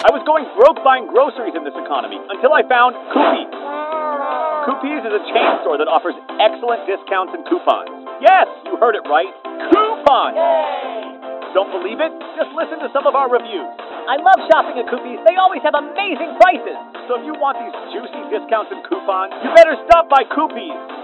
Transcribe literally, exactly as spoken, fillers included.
I was going broke buying groceries in this economy until I found Koopies. Koopies is a chain store that offers excellent discounts and coupons. Yes, you heard it right. Coupons! Yay! Don't believe it? Just listen to some of our reviews. I love shopping at Koopies. They always have amazing prices. So if you want these juicy discounts and coupons, you better stop by Koopies.